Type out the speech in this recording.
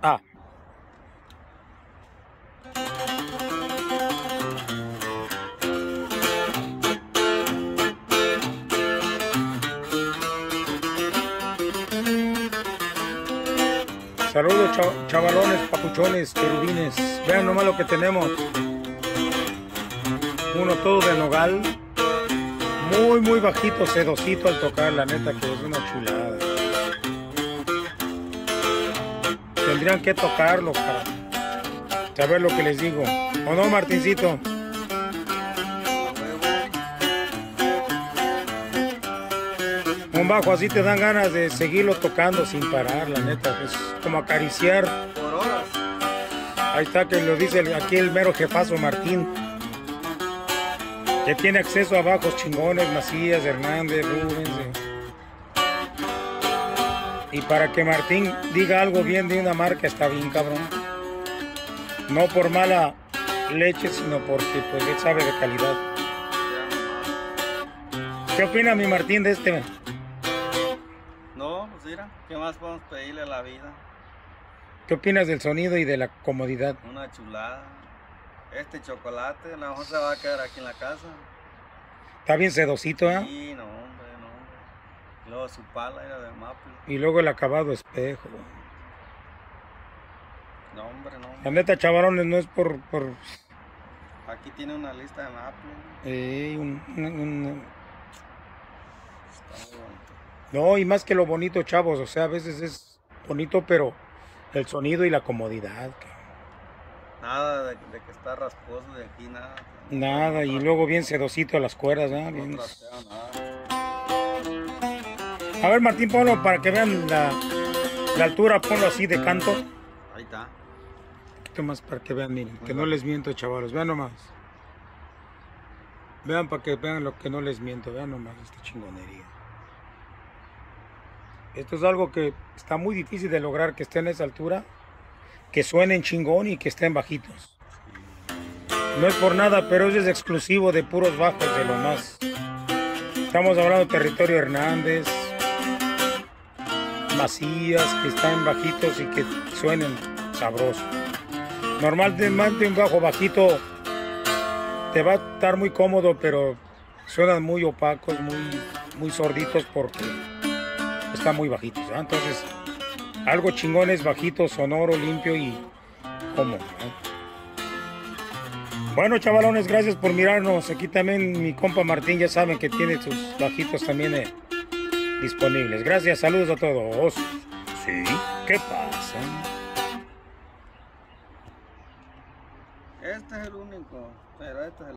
Ah. Saludos chavalones, papuchones, querubines. Vean nomás lo que tenemos. Uno todo de nogal. Muy bajito, sedosito al tocar, la neta que es una chulada. Tendrían que tocarlo para saber lo que les digo. ¿O no, Martincito? Un bajo así te dan ganas de seguirlo tocando sin parar, la neta. Es como acariciar. Por horas. Ahí está que lo dice aquí el mero jefazo Martín, que tiene acceso a bajos chingones, Macías, Hernández, Rubens. Y para que Martín diga algo bien de una marca está bien, cabrón. No por mala leche, sino porque pues él sabe de calidad. ¿Qué opina mi Martín de este? No, pues mira, ¿qué más podemos pedirle a la vida? ¿Qué opinas del sonido y de la comodidad? Una chulada. Este chocolate a lo mejor se va a quedar aquí en la casa. Está bien sedosito, ¿eh? Sí, no, hombre, no, hombre. Y luego su pala era de maple. Y luego el acabado espejo. No, hombre, no. La neta, chavalones, no es por Aquí tiene una lista de maple. Está muy bonito. No, y más que lo bonito, chavos, o sea, a veces es bonito, pero el sonido y la comodidad. Nada de que está rasposo de aquí, nada. Nada, y luego bien sedosito a las cuerdas, ¿eh? No Bien. trasteo nada. A ver, Martín, ponlo para que vean la altura, ponlo así de canto. Ahí está. Un poquito más para que vean, miren, que no les miento, chavales, vean nomás. Vean para que vean lo que no les miento, vean nomás esta chingonería. Esto es algo que está muy difícil de lograr, que esté en esa altura, que suenen chingón y que estén bajitos. No es por nada, pero eso es exclusivo de puros bajos, de lo más. Estamos hablando de territorio Hernández, Macías, que están bajitos y que suenen sabrosos. Normalmente un bajo bajito te va a estar muy cómodo, pero suenan muy opacos, muy sorditos porque están muy bajitos, ¿eh? Entonces, algo chingón es bajito, sonoro, limpio y cómodo, ¿eh? Bueno, chavalones, gracias por mirarnos. Aquí también mi compa Martín, ya saben que tiene sus bajitos también disponibles. Gracias, saludos a todos. Sí, ¿qué pasa? Este es el único, pero este es el